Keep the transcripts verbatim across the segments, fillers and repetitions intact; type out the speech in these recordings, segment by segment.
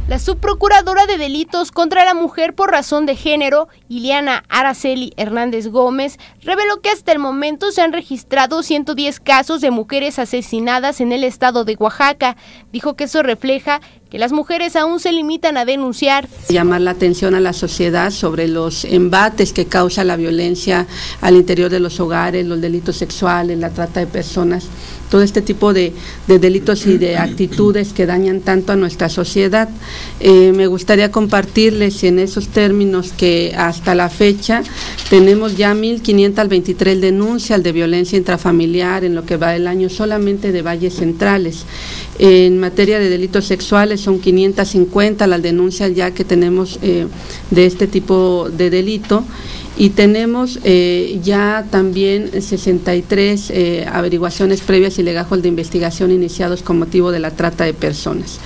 La subprocuradora de Delitos contra la Mujer por razón de género, Ileana Araceli Hernández Gómez, reveló que hasta el momento se han registrado ciento diez casos de mujeres asesinadas en el estado de Oaxaca. Dijo que eso refleja que las mujeres aún se limitan a denunciar. Llamar la atención a la sociedad sobre los embates que causa la violencia al interior de los hogares, los delitos sexuales, la trata de personas, todo este tipo de, de delitos y de actitudes que dañan tanto a nuestra sociedad. Eh, me gustaría compartirles en esos términos que hasta la fecha tenemos ya mil quinientas veintitrés denuncias de violencia intrafamiliar en lo que va del año solamente de Valles Centrales. En materia de delitos sexuales son quinientas cincuenta las denuncias ya que tenemos eh, de este tipo de delito. Y tenemos eh, ya también sesenta y tres eh, averiguaciones previas y legajos de investigación iniciados con motivo de la trata de personas.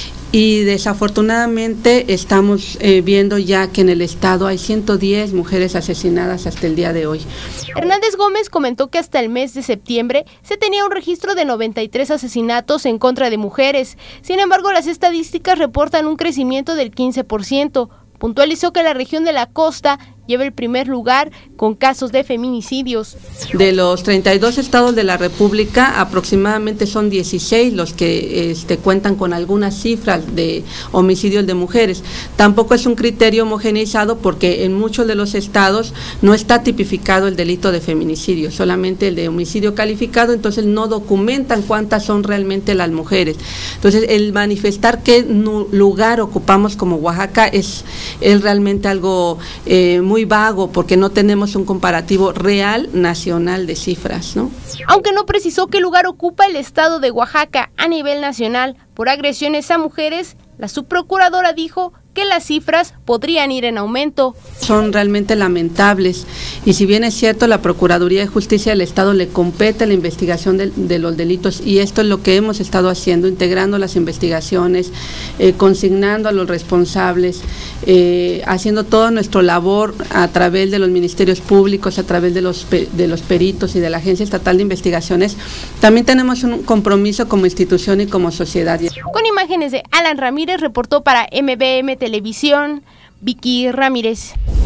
Y desafortunadamente estamos eh, viendo ya que en el estado hay ciento diez mujeres asesinadas hasta el día de hoy. Hernández Gómez comentó que hasta el mes de septiembre se tenía un registro de noventa y tres asesinatos en contra de mujeres. Sin embargo, las estadísticas reportan un crecimiento del quince por ciento. Puntualizó que la región de la costa lleva el primer lugar con casos de feminicidios. De los treinta y dos estados de la República, aproximadamente son dieciséis los que este, cuentan con algunas cifras de homicidios de mujeres. Tampoco es un criterio homogeneizado porque en muchos de los estados no está tipificado el delito de feminicidio, solamente el de homicidio calificado, entonces no documentan cuántas son realmente las mujeres. Entonces el manifestar qué lugar ocupamos como Oaxaca es, es realmente algo eh, muy vago porque no tenemos un comparativo real nacional de cifras, ¿no? Aunque no precisó qué lugar ocupa el estado de Oaxaca a nivel nacional por agresiones a mujeres, la subprocuradora dijo que las cifras podrían ir en aumento. Son realmente lamentables y si bien es cierto la Procuraduría de Justicia del Estado le compete la investigación de, de los delitos y esto es lo que hemos estado haciendo, integrando las investigaciones, eh, consignando a los responsables, eh, haciendo toda nuestra labor a través de los ministerios públicos, a través de los, de los peritos y de la Agencia Estatal de Investigaciones, también tenemos un compromiso como institución y como sociedad. Con imágenes de Alan Ramírez, reportó para M B M Televisión, Vicky Ramírez.